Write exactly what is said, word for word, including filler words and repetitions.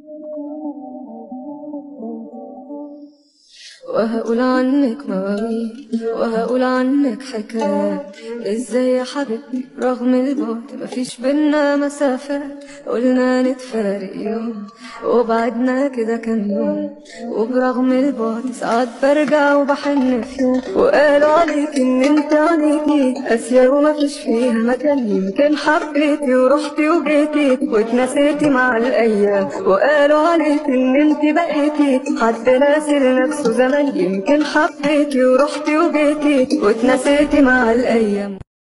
وهقول عنك مواويل وهقول عنك حكايات، ازاي يا حبيبتي رغم البعد مفيش بينا مسافات. قلنا نتفارق يوم وبعدنا كده كام يوم، وبرغم البعد ساعات برجع وبحن في يوم. وقالوا عليك ان انت عليكي قاسية ومفيش فيها مكان، يمكن حبيتي ورحتي وجيتي واتنسيتي مع الايام. وقالوا عليك ان انت بقيتي حد ناسي لنفسه زمان، يمكن حبيتي ورحتي وجيتي واتنسيتي مع الايام.